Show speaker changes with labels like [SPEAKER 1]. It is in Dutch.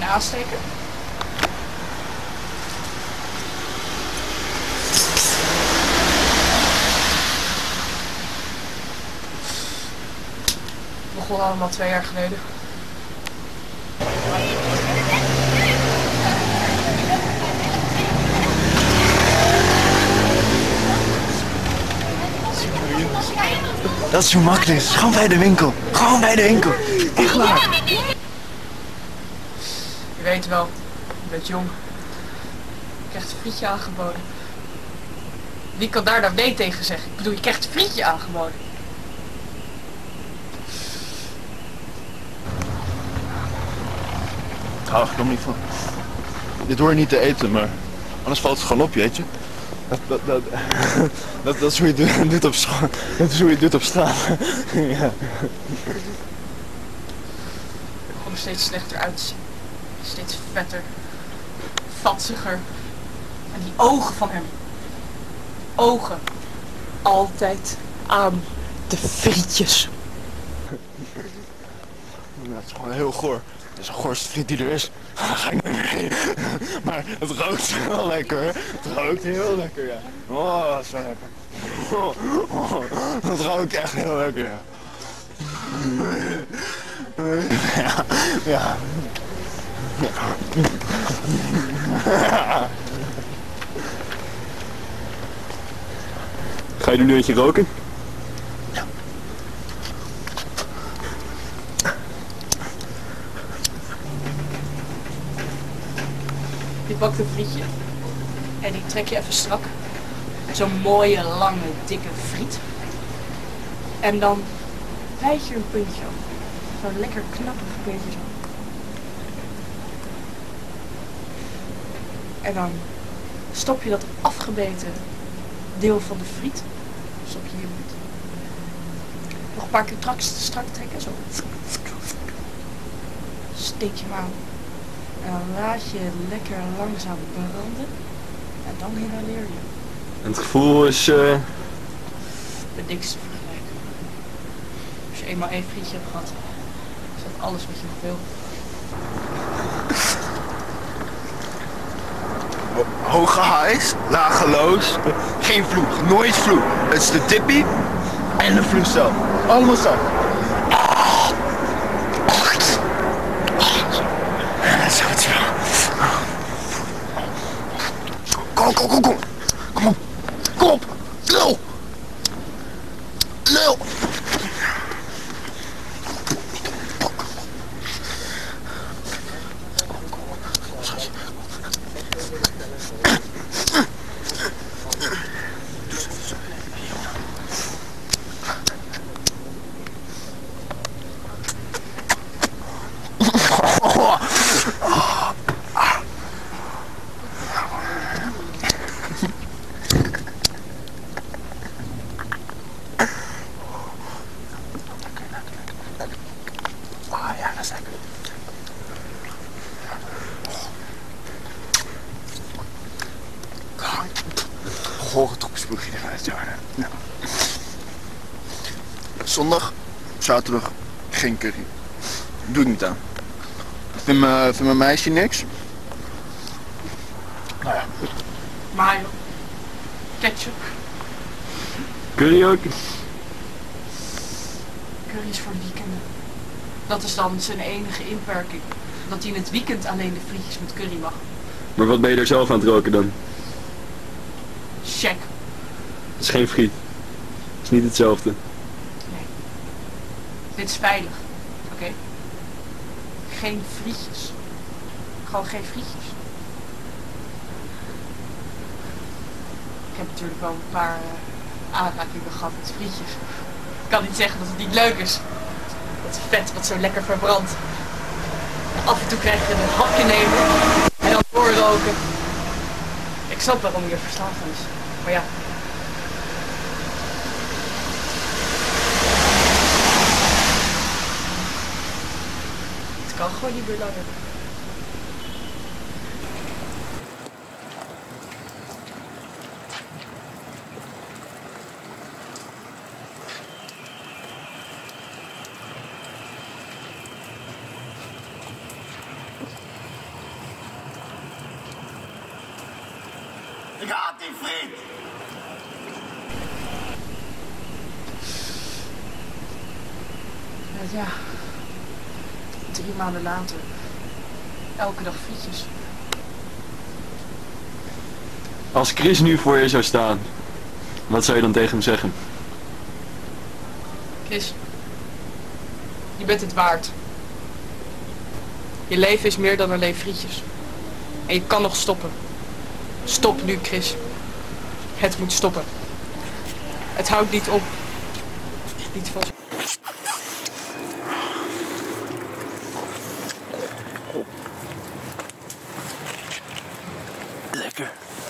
[SPEAKER 1] kunnen aansteken. Begon allemaal 2 jaar geleden.
[SPEAKER 2] Dat is zo makkelijk. Gewoon bij de winkel. Gewoon bij de winkel. Echt waar.
[SPEAKER 1] Je weet wel, je bent jong. Je krijgt een frietje aangeboden. Wie kan daar nou nee tegen zeggen? Ik bedoel, je krijgt een frietje aangeboden.
[SPEAKER 2] Ik hou er niet van. Dit hoor je niet te eten, maar anders valt het gewoon op, weet je. Dat is hoe je het doet op school. Dat is hoe je het doet op straat. Ja.
[SPEAKER 1] Ik begon er steeds slechter uit te zien. Steeds vetter. Vatsiger. En die ogen van hem. Ogen. Altijd aan de frietjes.
[SPEAKER 2] Ja, het is gewoon heel goor. Het is de goorste friet die er is. Daar ga ik niet mee. Maar het rookt wel lekker. Het rookt heel lekker, ja. Oh, dat is wel lekker. Dat rookt echt heel lekker, ja. Ja.
[SPEAKER 3] Ga je nu een beetje roken?
[SPEAKER 1] Je pakt een frietje. En die trek je even strak. Zo'n mooie, lange, dikke friet. En dan bijt je er een puntje op. Zo'n lekker knappig puntje zo. En dan stop je dat afgebeten deel van de friet. Stop je in je mond. Nog een paar keer strak trekken. Zo. Steek je hem aan. En dan laat je het lekker langzaam branden. En dan inhaleer je.
[SPEAKER 3] En het gevoel is...
[SPEAKER 1] Met niks te vergelijken. Als je eenmaal 1 frietje hebt gehad, is dat alles wat je nog wil.
[SPEAKER 2] Hoge highs, lage lows. Geen vloeg, nooit vloeg. Het is de tippie en de vloeg zelf. Allemaal zo. Zo het wel. Kom. Kom op. Kom op. Lul. Lul. Ja, dat is lekker. Gore troepspoegje eruit, ja. Zondag, zaterdag, geen curry. Doe ik niet aan. Vind mijn meisje niks? Nou ja.
[SPEAKER 1] Mayo. Ketchup.
[SPEAKER 3] Curry ook?
[SPEAKER 1] Curry is voor weekenden. Dat is dan zijn enige inperking. Dat hij in het weekend alleen de frietjes met curry mag.
[SPEAKER 3] Maar wat ben je er zelf aan het roken dan?
[SPEAKER 1] Check.
[SPEAKER 3] Het is geen friet. Het is niet hetzelfde.
[SPEAKER 1] Nee. Dit is veilig. Oké? Geen frietjes. Gewoon geen frietjes. Ik heb natuurlijk wel een paar aanrakingen gehad met frietjes. Ik kan niet zeggen dat het niet leuk is. Dat vet wat zo lekker verbrandt. Af en toe krijg je een hapje nemen en dan doorroken. Ik snap waarom je verslaafd is. Maar ja. Het kan gewoon niet meer langer.
[SPEAKER 2] Ik haat die friet!
[SPEAKER 1] Ja. 3 maanden later. Elke dag frietjes.
[SPEAKER 3] Als Chris nu voor je zou staan, wat zou je dan tegen hem zeggen?
[SPEAKER 1] Chris, je bent het waard. Je leven is meer dan alleen frietjes. En je kan nog stoppen. Stop nu, Chris. Het moet stoppen. Het houdt niet op. Niet van.
[SPEAKER 2] Lekker.